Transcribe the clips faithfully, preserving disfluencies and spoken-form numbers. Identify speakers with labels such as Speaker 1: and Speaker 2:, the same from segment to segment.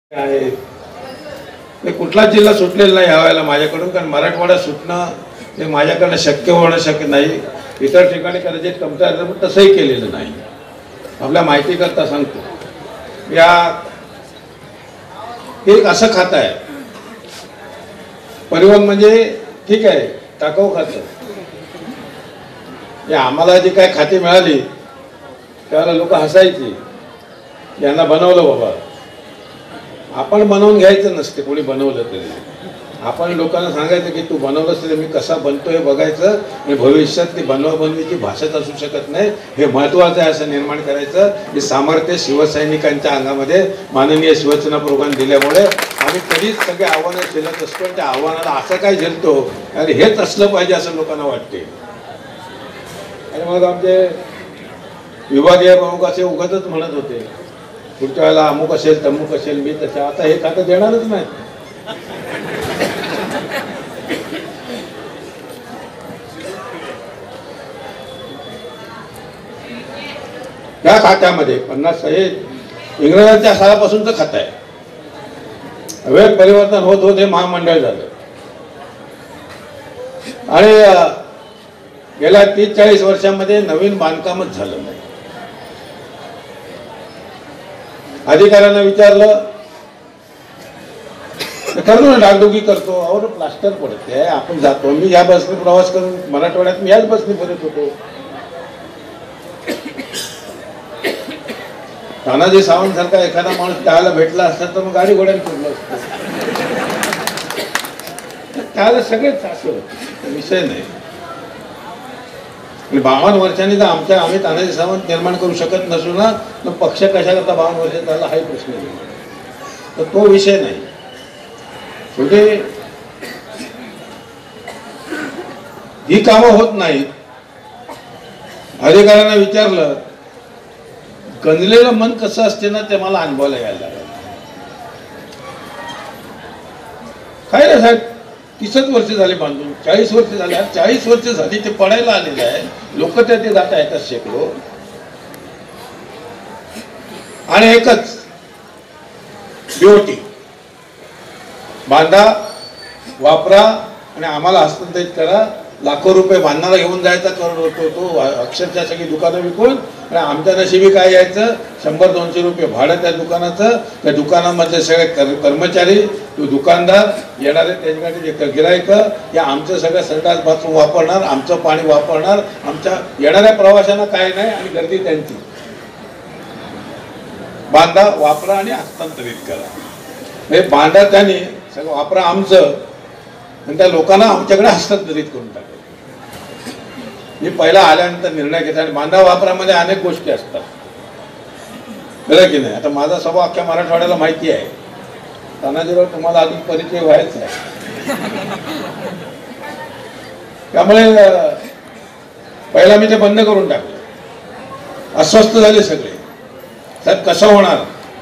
Speaker 1: आहे ते कुठलाच जिल्हा सुटलेला नाही यावेळेला माझ्याकडून, कारण मराठवाडा सुटणं हे माझ्याकडनं शक्य होणं शक्य नाही. इतर ठिकाणी कदाचित कमतरता आहे, पण तसंही केलेलं नाही. आपल्या माहितीकरता सांगतो, या एक असं खातं आहे परिवहन, म्हणजे ठीक आहे टाकाऊ खातं. या आम्हाला जी काय खाती मिळाली त्यावेळेला लोक हसायची, यांना बनवलं बाबा. आपण बनवून घ्यायचं नसते, कोणी बनवलं तरी. आपण लोकांना सांगायचं की तू बनवलंस तरी मी कसा बनतो हे बघायचं, आणि भविष्यात ती बनवा बनवीची भाषाच असू शकत नाही हे महत्त्वाचं आहे असं निर्माण करायचं. हे सामर्थ्य शिवसैनिकांच्या अंगामध्ये माननीय शिवसेना प्रमुखांनी दिल्यामुळे आम्ही कधीच सगळे आव्हानं झेलत असतो. त्या आव्हानाला असं काय झेलतो अरे हेच असलं पाहिजे असं लोकांना वाटते. आणि मग आमचे विभागीय प्रमुख असे उगाचच म्हणत होते पुढच्या वेळेला अमुक असेल तमुक असेल मी तसं. आता हे खातं देणारच नाही. त्या खात्यामध्ये पन्नास हे इंग्रजांच्या काळापासूनचं खातं आहे. वेळ परिवर्तन होत होत हे महामंडळ झालं, आणि गेल्या तीस चाळीस वर्षांमध्ये नवीन बांधकामच झालं नाही. अधिकाऱ्यांना विचारलं ठरलो ना डागडुगी करतो, और प्लास्टर पडते. आपण जातो, मी या बसने प्रवास करून मराठवाड्यात मी याच बसने फिरत होतो. तानाजी सावंत सारखा एखादा माणूस त्याला भेटला असता तर मग गाडी घोड्याने फिरलो असतो. त्याला सगळेच असं होतं, विषय नाही. बावन्न वर्षांनी जर आमच्या आम्ही तानाजी सावंत निर्माण करू शकत नसू ना, तर पक्ष कशा करता बावन्न वर्ष झाला हाही प्रश्न नाही. तर तो विषय नाही. म्हणजे ही कामं होत नाहीत. अधिकाऱ्यांना विचारलं, गंजलेलं मन कसं असते ना ते मला अनुभवायला यायला लागलं. काय ना साहेब, तीसच वर्ष झाले बांधून, चाळीस वर्ष झाले, चाळीस वर्ष झाली ते पडायला आलेलं आहे. लोक त्या ते जाता येतात शेकडो, आणि एकच बीओटी बांधा, वापरा आणि आम्हाला हस्तांतरित करा. लाखो रुपये बांधणारा घेऊन जायचा करोड होतो तो, अक्षरशः सगळी दुकानं विकून. आणि आमच्या नशिबी काय यायचं, शंभर दोनशे रुपये भाडं त्या दुकानाचं. त्या दुकानामध्ये सगळे कर कर्मचारी, तो दुकानदार, येणारे त्याच्याकडे जे गिरायक, या आमचं सगळं संडास बाथरूम वापरणार, आमचं पाणी वापरणार. आमच्या येणाऱ्या प्रवाशांना काय नाही, आणि गर्दी त्यांची. बांधा, वापरा आणि हस्तांतरित करा. हे बांधा त्यांनी सगळं, वापरा आमचं, आणि त्या लोकांना आमच्याकडे हस्तांतरित करून टाकलं. मी पहिला आल्यानंतर निर्णय घेतला. आणि बांधा वापरामध्ये अनेक गोष्टी असतात, बरं की नाही. आता माझा स्वभाव अख्ख्या मराठवाड्याला माहिती आहे. तानाजीराव तुम्हाला अजून परिचय व्हायचा आहे. त्यामुळे पहिला मी ते बंद करून टाकलं. अस्वस्थ झाले सगळे, त्यात कसं होणार,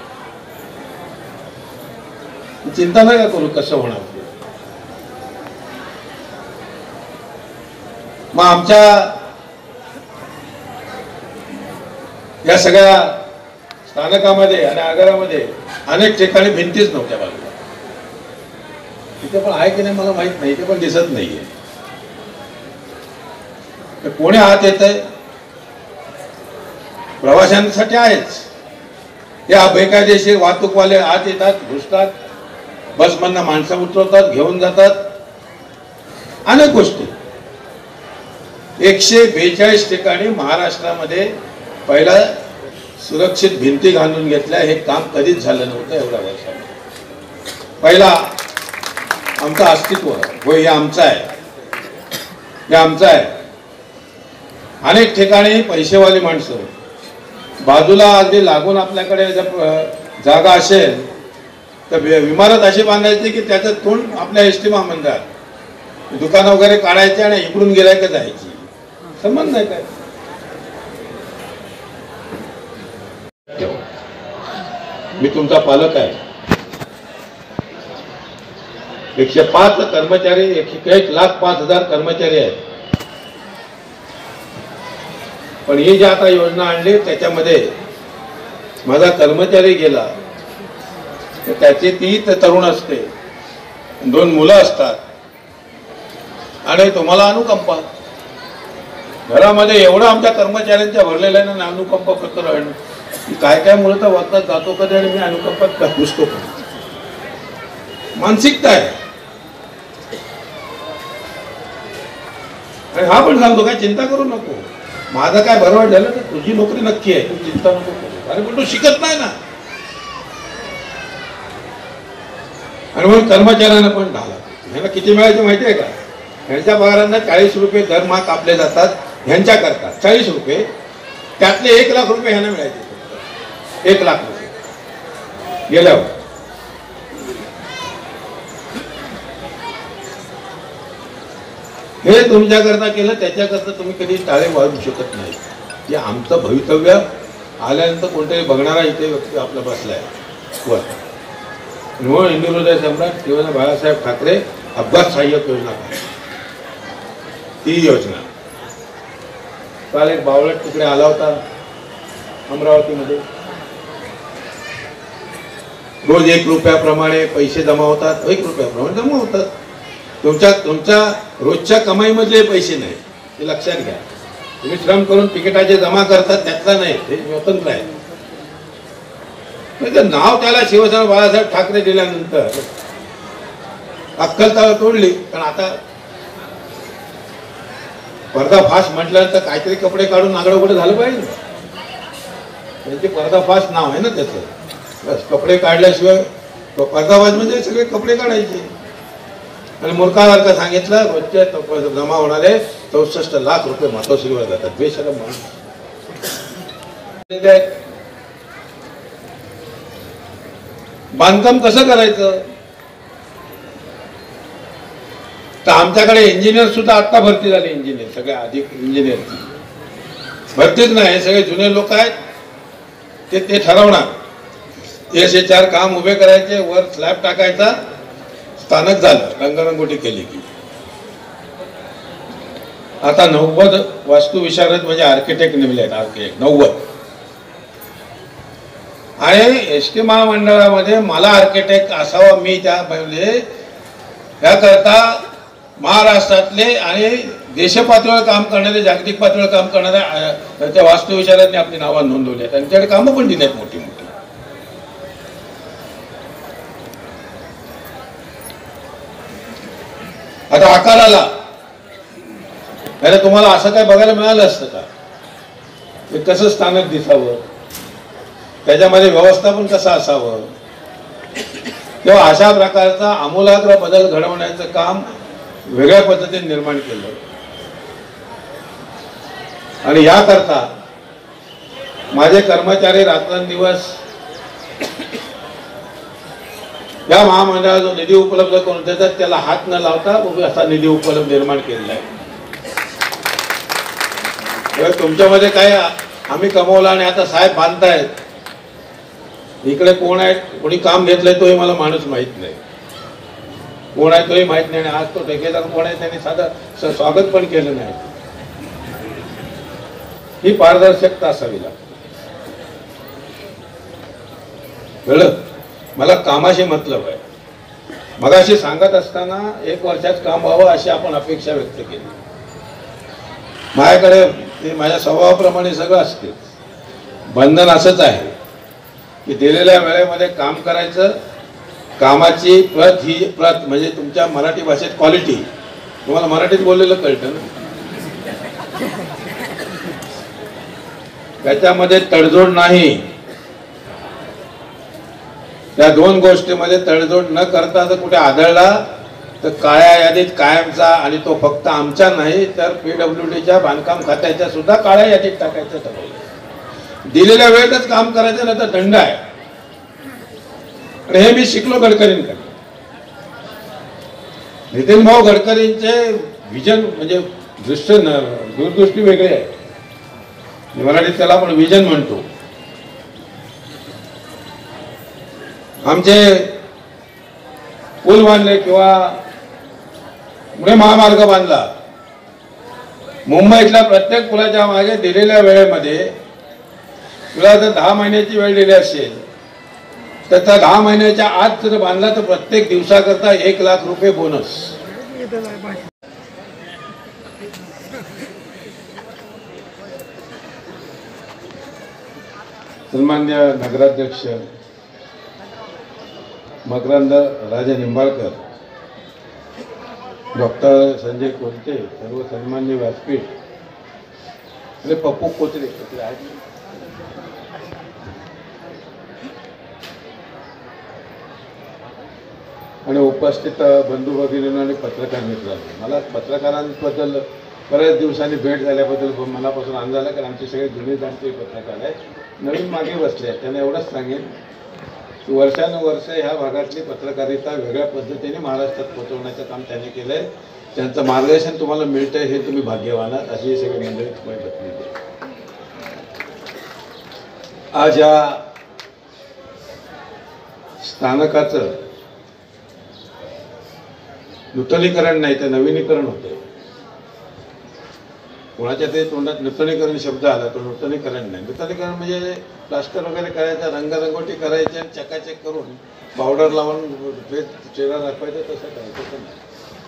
Speaker 1: चिंता नका करू कसं होणार. मग आमच्या या सगळ्या स्थानकामध्ये आणि आगारामध्ये अनेक ठिकाणी भिंतीच नव्हत्या बाजूला. तिथे पण आहे की नाही मला माहित नाही, ते पण दिसत नाहीये. कोणी आत येत आहे, प्रवाशांसाठी आहेच. या बेकायदेशीर वाहतूकवाले आत येतात, घुसतात, बसमधनं माणसं उतरवतात, घेऊन जातात, अनेक गोष्टी. एकशे बेचाळीस ठिकाणी महाराष्ट्रामध्ये पहिला सुरक्षित भिंती घालून घेतल्या. हे काम कधीच झालं नव्हतं एवढ्या वर्षामध्ये. पहिला आमचं अस्तित्व होय, हे आमचं आहे, हे आमचं आहे. अनेक ठिकाणी पैसेवाली माणसं, बाजूला अगदी लागून आपल्याकडे जर जागा असेल तर इमारत अशी बांधायची की त्याचं तोंड आपल्या एस टी महामंडळात, दुकानं वगैरे काढायचे आणि इकडून गिरायक जायची. संबंध नाही काय. मी तुमचा पालक आहे. एकशे पाच कर्मचारी, एक लाख पाच हजार कर्मचारी आहेत. पण ही जी आता योजना आणली त्याच्यामध्ये माझा कर्मचारी गेला तर त्याची ती तरुण असते, दोन मुलं असतात आणि तुम्हाला अनुकंपा. घरामध्ये एवढं आमच्या कर्मचाऱ्यांच्या भरलेलं आहे ना अनुकंपा प्रकरण, काय काय मुलं तर वाचतात जातो कधी आणि मी अनुकंपात घुसतो. मानसिकता आहे. आणि हा पण सांगतो काय चिंता करू नको, माझं काय बरोबर झालं तर तुझी नोकरी नक्की आहे, तू चिंता नको करू. अरे पण तू शिकत नाही ना. आणि म्हणून कर्मचाऱ्यांना पण ढाला. ह्यांना किती मिळायचे माहिती आहे का? ह्यांच्या पगारांना चाळीस रुपये दरमहा कापले जातात ह्यांच्या करता, चाळीस रुपये, त्यातले एक लाख रुपये ह्यांना मिळायचे. एक लाख रुपये गेल्यावर हे तुमच्याकरता केलं, त्याच्याकरता तुम्ही कधी टाळे वाढू शकत नाही. की आमचं भवितव्य आल्यानंतर कोणतरी बघणारा इथे व्यक्ती आपला बसलाय वर. म्हणून हिंदू हृदय सम्राट श्रीमंत बाळासाहेब ठाकरे अपघात सहाय्यक योजना, ती योजना. काल एक बावळट तिकडे आला होता अमरावतीमध्ये, रोज एक रुपयाप्रमाणे पैसे जमा होतात, एक रुपयाप्रमाणे जमा होतात. तुमच्या तुमच्या रोजच्या कमाईमधले पैसे नाही, ते लक्षात घ्या. तुम्ही श्रम करून तिकिटाचे जमा करतात त्यातला नाही, ते स्वतंत्र आहे. म्हणजे नाव त्याला शिवसेना बाळासाहेब ठाकरे दिल्यानंतर अक्कल तोडली. कारण आता पर्दाफाश म्हटल्यानंतर काहीतरी कपडे काढून नागडं कुठे झालं पाहिजे. त्यांचे पर्दाफाश नाव आहे ना त्याचं. बस कपडे काढल्याशिवाय पर्दाफाश म्हणजे सगळे कपडे काढायचे. आणि मूर्खासारखं सांगितलं रोजचे जमा होणारे चौसष्ट लाख रुपये मातोश्रीवर जातात. बेशरम माणूस. बांधकाम कसं करायचं तर आमच्याकडे इंजिनियर सुद्धा आता भरती झाले. इंजिनियर सगळे अधिक इंजिनियर भरतीच नाही, सगळे जुने लोक आहेत. ते ते ठरवणार एस एच आर काम उभे करायचे, वर स्लॅब टाकायचा, स्थानक झालं, रंगरंगोटी केली की. आता नव्वद वास्तू विशारद म्हणजे आर्किटेक्ट नेमले आहेत. आर्किटेक्ट नव्वद. आणि एस टी महामंडळामध्ये मला आर्किटेक्ट असावा मी त्या म्हणजे याकरता महाराष्ट्रातले आणि देशपातळीवर काम करणारे, जागतिक पातळीवर काम करणाऱ्या त्या वास्तुविशारदांनी आपली नावं नोंदवली आहेत. त्यांच्याकडे कामं पण दिली आहेत मोठी मोठी. आता आकाराला अरे तुम्हाला असं काय बघायला मिळालं असतं का? ते कसं स्थानक दिसावं, त्याच्यामध्ये व्यवस्थापन कसं असावं, तेव्हा अशा प्रकारचा आमूलाग्र बदल घडवण्याचं काम वेगळ्या पद्धतीने निर्माण केलं. आणि याकरता माझे कर्मचारी रात्रंदिवस या महामंडळाला जो निधी उपलब्ध करून देतात त्याला हात न लावता असा निधी उपलब्ध निर्माण केलेला आहे. तुमच्यामध्ये काय आम्ही कमवलं आणि आता साहेब बांधतायत. इकडे कोण आहे, कोणी काम घेतलंय तोही मला माणूस माहित नाही, कोण आहे तोही माहित नाही. आज तो ठेकेदार कोण आहे त्यांनी साधं स्वागत पण केलं नाही. ही पारदर्शकता असावी लागते. कळलं? मला कामाशी मतलब आहे. मगाशी सांगत असताना एक वर्षात काम व्हावं अशी आपण अपेक्षा व्यक्त केली. माझ्याकडे ते माझ्या स्वभावाप्रमाणे सगळं असते. बंधन असंच आहे की दिलेल्या वेळेमध्ये काम करायचं. कामाची प्रत ही प्रत म्हणजे तुमच्या मराठी भाषेत क्वालिटी. तुम्हाला मराठीत बोललेलं कळतं ना, त्याच्यामध्ये तडजोड नाही. त्या दोन गोष्टीमध्ये तडजोड न करता जर कुठे आढळला तर काळ्या यादीत कायमचा, आणि तो फक्त आमच्या नाही तर पीडब्ल्यूडीच्या बांधकाम खात्याच्या सुद्धा काळ्या यादीत टाकायचं ठरवलं. दिलेल्या वेळेतच काम करायचं नाही तर दंड आहे. आणि हे मी शिकलो गडकरींकडे. नितीन भाऊ गडकरींचे विजन म्हणजे दृष्टी दूरदृष्टी वेगळी आहे. मराठीत त्याला आपण विजन म्हणतो. आमचे पूल बांधले किंवा पुणे महामार्ग बांधला. मुंबईतल्या प्रत्येक पुलाच्या मागे दिलेल्या वेळेमध्ये तुला जर दहा महिन्याची वेळ दिली असेल त्याचा दहा महिन्याच्या आत जर बांधला तर प्रत्येक दिवसाकरता एक लाख रुपये बोनस. सन्मान्य नगराध्यक्ष मकरंद राजे निंबाळकर, डॉक्टर संजय कोलते, सर्व सन्मान्य व्यासपीठ, अरे पप्पू कोचरे आणि उपस्थित बंधू भगिनींनो आणि पत्रकार मित्रांनो, मला पत्रकारांबद्दल बऱ्याच दिवसांनी भेट झाल्याबद्दल मनापासून आनंद झाला. कारण आमचे सगळे जुने जाणते पत्रकार आहेत, नवीन मागे बसले आहेत. त्यांना एवढंच सांगेन की वर्षानुवर्ष ह्या भागातली पत्रकारिता वेगळ्या पद्धतीने महाराष्ट्रात पोहोचवण्याचं काम त्यांनी केलं आहे. त्यांचं मार्गदर्शन तुम्हाला मिळतं हे तुम्ही भाग्यवान आहात, अशी सगळी मंडळी तुम्ही बघितली. आज या स्थानकाचं नूतनीकरण नाही तर नवीनीकरण होतं. कोणाच्या ते तोंडात नूतनीकरण शब्द आला तो नूतनीकरण नाही. नूतनीकरण म्हणजे प्लास्टर वगैरे करायचं, रंगरंगोटी करायची आणि चकाचक करून पावडर लावून चेहरा दाखवायचा, तसं काय तसं नाही.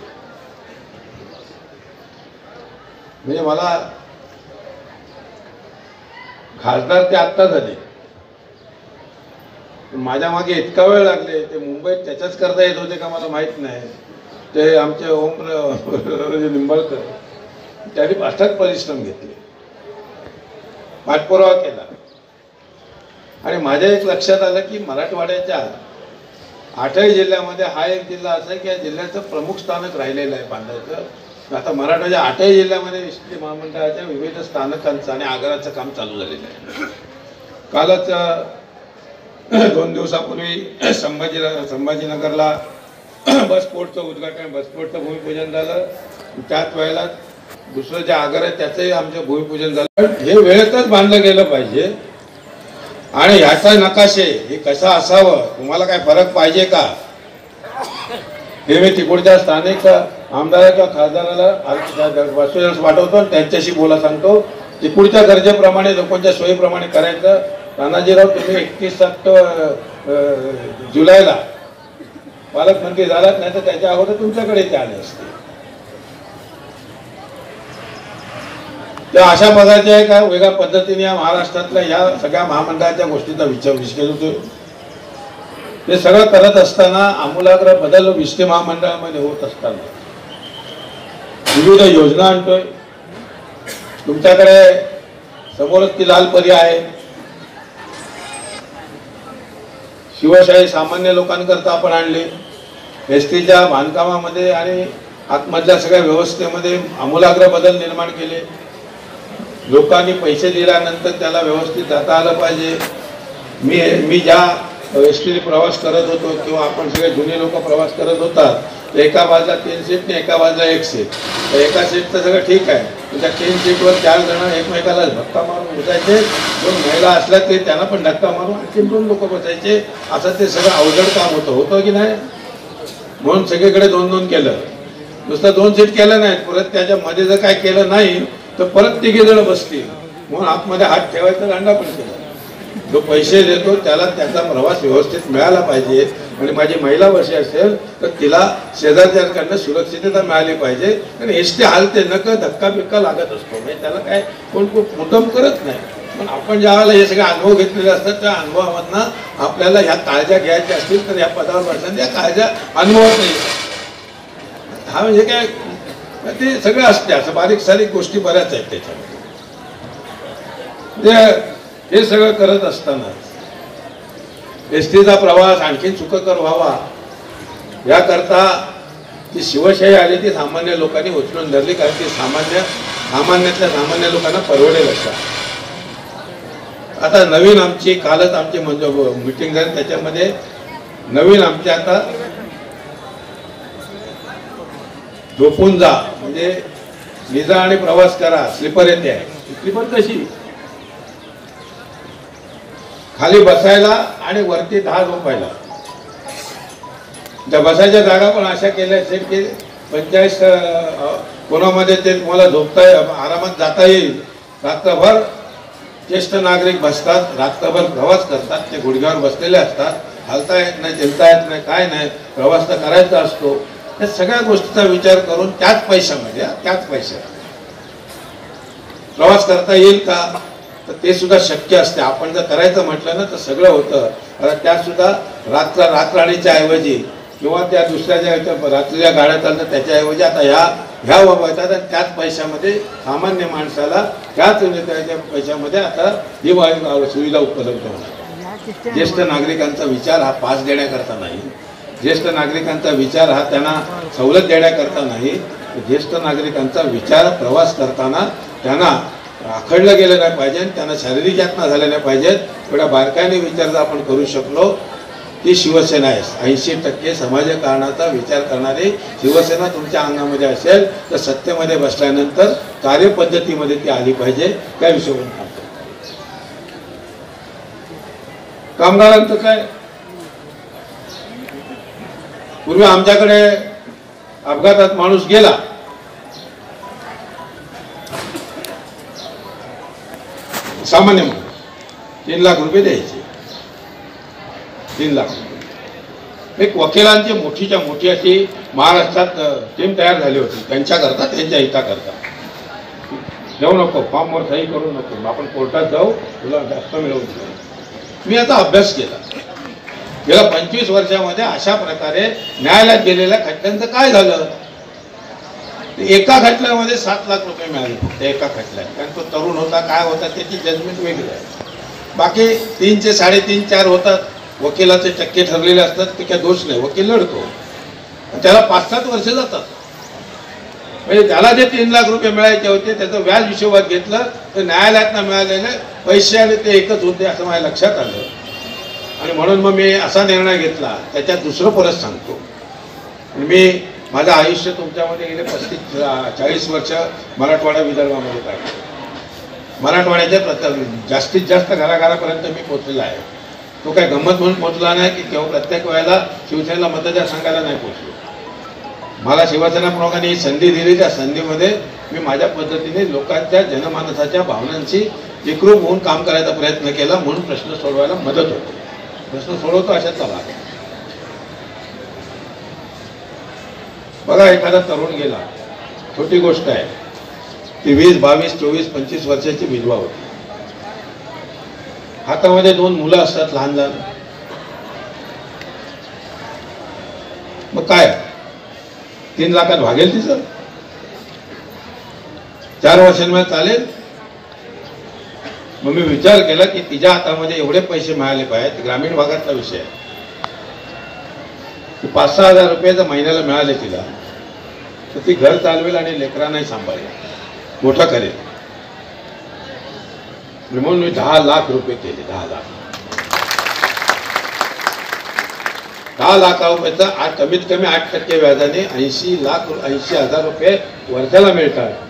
Speaker 1: म्हणजे मला खासदार ते आत्ता झाले, माझ्या मागे इतका वेळ लागले. ते मुंबईत त्याच्याच करता येत होते का मला माहीत नाही. ते आमचे ओम निंबाळकर त्यांनी अथक परिश्रम घेतले, पाठपुरावा केला. आणि माझ्या एक लक्षात आलं की मराठवाड्याच्या आठही जिल्ह्यामध्ये हा एक जिल्हा असा आहे की या जिल्ह्याचं प्रमुख स्थानक राहिलेलं आहे बांधायचं. आता मराठवाड्याच्या आठही जिल्ह्यामध्ये एस टी महामंडळाच्या विविध स्थानकांचं आणि आगाराचं काम चालू झालेलं आहे. कालच दोन दिवसापूर्वी संभाजी संभाजीनगरला बसपोर्टचं उद्घाटन, बसपोर्टचं भूमिपूजन झालं. त्याच वेळेला दुसरं जे आगार आहे त्याचंही आमचं भूमिपूजन झालं. हे वेळेतच बांधलं गेलं पाहिजे. आणि ह्याचा नकाशे हे कसं असावं, तुम्हाला काय फरक पाहिजे का, हे मी तिकडच्या स्थानिक आमदार किंवा खासदाराला वासुदेव पाठवतो, त्यांच्याशी बोला सांगतो. तिकडच्या गरजेप्रमाणे लोकांच्या सोयीप्रमाणे करायचं. तानाजीराव, तुम्ही एकतीस जुलैला पालकमंत्री झालात, नाही तर त्याच्या अगोदर तुमच्याकडे ते आले असते. त्या अशा प्रकारच्या आहे का वेगळ्या पद्धतीने या महाराष्ट्रातल्या या सगळ्या महामंडळाच्या गोष्टीचा विचार विषय होतो. ते सगळं करत असताना आमूलाग्र बदल विष्टी महामंडळामध्ये होत असताना विविध योजना आणतोय. तुमच्याकडे समोरच ती लाल परी आहे. शिवशाही सामान्य लोकांकरता आपण आणली. एस टीच्या बांधकामामध्ये आणि आतमधल्या सगळ्या व्यवस्थेमध्ये आमूलाग्र बदल निर्माण केले. लोकांनी पैसे दिल्यानंतर त्याला व्यवस्थित जाता आलं पाहिजे. मी मी ज्या एस टीने प्रवास करत होतो किंवा आपण सगळे जुने लोक प्रवास करत होतात, तर एका बाजूला तीन सीट आणि एका बाजूला एक सीट. तर एका सीटचं सगळं ठीक आहे, त्या तीन सीटवर चार जण एकमेकाला धक्का मारून बसायचे. दोन महिला असल्या तरी त्यांना पण धक्का मारून आणखी दोन लोक बसायचे. असं ते सगळं अवजड काम होतं होतं की नाही. म्हणून सगळीकडे दोन दोन केलं. नुसतं दोन सीट केलं नाही, परत त्याच्यामध्ये जर काय केलं नाही तर परत तिघे जण बसतील म्हणून आतमध्ये हात ठेवायचा दांडा पण केला. जो पैसे देतो त्याला त्याचा प्रवास व्यवस्थित मिळाला पाहिजे. आणि माझी महिला वर्षी असेल तर तिला शेजारच्याकडनं सुरक्षितता मिळाली पाहिजे. आणि एस टी हालते नक धक्का बिक्का लागत असतो, म्हणजे त्याला काय कोण कोण मुद्दाम करत नाही. पण आपण ज्या वेळेला हे सगळे अनुभव घेतलेले असतात त्या अनुभवामधनं आपल्याला ह्या काळज्या घ्यायच्या असतील तर या पदावर बसतात, या काळज्या अनुभवत नाही. हा म्हणजे काय ते सगळं असते, असं बारीक सारीक गोष्टी बऱ्याच आहेत त्याच्यामध्ये. हे सगळं करत असताना एस टीचा प्रवास आणखी सुखकर व्हावा याकरता ती शिवशाही आली ती सामान्य लोकांनी उचलून धरली. कारण ती सामान्य सामान्यातल्या सामान्य लोकांना परवडेल अशा. आता नवीन आमची कालच आमची म्हणजे मीटिंग झाली, त्याच्यामध्ये नवीन आमची आता झोपून जा म्हणजे निजा आणि प्रवास करा स्लीपर येते आहे. स्लीपर कशी खाली बसायला आणि वरती दहा झोपायला. त्या बसायच्या जागा पण अशा केल्या आहेत की पंचाळीस कोणामध्ये ते तुम्हाला झोपता आरामात जाता येईल. रात्रभर ज्येष्ठ नागरिक बसतात, रात्रभर प्रवास करतात, ते गुडघ्यावर बसलेले असतात. हालता येत नाही, चलता येत नाही, काय नाही, प्रवास तर करायचा असतो. या सगळ्या गोष्टीचा विचार करून त्याच पैशामध्ये त्याच पैशात प्रवास करता येईल का, तर ते सुद्धा शक्य असते. आपण जर करायचं म्हटलं ना तर सगळं होतं. त्यात सुद्धा रात्र रात्रआणीच्या ऐवजी किंवा त्या दुसऱ्या ज्या रात्रीच्या गाड्या चालतात त्याच्याऐवजी आता ह्या ह्या वापरतात आणि त्याच पैशामध्ये सामान्य माणसाला त्याच नेत्याच्या पैशामध्ये आता ही सुविधा उपलब्ध होणार. ज्येष्ठ नागरिकांचा विचार हा पास देण्याकरता नाही, ज्येष्ठ नागरिकांचा विचार हा त्यांना सवलत देण्याकरता नाही, ज्येष्ठ नागरिकांचा विचार प्रवास करताना त्यांना आखडलं गेलं नाही पाहिजे, त्यांना शारीरिक यातना झाल्या नाही पाहिजेत. एवढ्या बारकाईने विचार जर आपण करू शकलो ती शिवसेना आहे. ऐंशी टक्के समाजकारणाचा विचार करणारी शिवसेना तुमच्या अंगामध्ये असेल तर सत्तेमध्ये बसल्यानंतर कार्यपद्धतीमध्ये ती आली पाहिजे. त्या विषयावरून सांगतो. कामगारांचं काय, पूर्वी आमच्याकडे अपघातात माणूस गेला सामान्य माणूस तीन लाख रुपये द्यायचे. तीन लाख रुपये एक वकिलांची मोठीच्या मोठी अशी महाराष्ट्रात टीम तयार झाली होती त्यांच्याकरता, त्यांच्या हिताकरता. जाऊ नको, फॉर्मवर सही करू नको, आपण कोर्टात जाऊ, तुला जास्त मिळवून देऊ. मी आता अभ्यास केला. गेल्या पंचवीस वर्षामध्ये अशा प्रकारे न्यायालयात गेलेल्या खटल्यांचं काय झालं. एका खटल्यामध्ये सात लाख रुपये मिळाले फक्त एका खटल्यात. कारण तो तरुण होता, काय होता त्याची जजमेंट वेगळी आहे. बाकी तीनचे साडेतीन चार होतात. वकिलाचे टक्के ठरलेले असतात, ते काय दोष नाही, वकील लढतो. त्याला पाच सात वर्ष जातात. म्हणजे त्याला जे तीन लाख रुपये मिळायचे होते त्याचं व्याज हिशोबात घेतलं तर न्यायालयातनं मिळालेले पैसे आणि ते एकच होते असं माझ्या लक्षात आलं. आणि म्हणून मग मी असा निर्णय घेतला. त्याच्यात दुसरं परत सांगतो, मी माझं आयुष्य तुमच्यामध्ये गेले पस्तीस चाळीस वर्ष मराठवाडा विदर्भामध्ये काढलं. मराठवाड्याच्या प्रत्येक जास्तीत जास्त घराघरापर्यंत मी पोचलेला आहे. तो काय गंमत म्हणून पोचला नाही की तेव्हा प्रत्येक वेळेला शिवसेनेला मतदारसंघाला नाही पोचलो. मला शिवसेना प्रमुखांनी ही संधी दिली. त्या संधीमध्ये मी माझ्या पद्धतीने लोकांच्या जनमानसाच्या भावनांशी एकरूप होऊन काम करायचा प्रयत्न केला. म्हणून प्रश्न सोडवायला मदत होतो. प्रश्न सोडवतो अशातला भाग. बघा, एखादा तरुण गेला, छोटी गोष्ट आहे, ती वीस बावीस चोवीस पंचवीस वर्षाची विधवा होती. हातामध्ये दोन मुलं असतात लहान लहान. मग काय तीन लाखात भागेल तिचं? चार वर्षांमध्ये चालेल? मग मी विचार केला की तिच्या हातामध्ये एवढे पैसे मिळाले पाहिजेत. ग्रामीण भागातला विषय आहे. पाच सहा हजार रुपये जर महिन्याला मिळाले तिला तर ती घर चालवेल आणि लेकरांनाही सांभाळेल, मोठा करेल. म्हणून मी दहा लाख रुपये केले. दहा लाख दहा लाख रुपयाचा कमीत कमी आठ टक्के व्याजाने ऐंशी लाख ऐंशी हजार रुपये वर्षाला मिळतात.